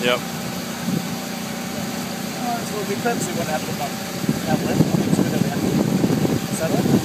Yep. So we will be clipped, so we won't have to put them out left. Is that right?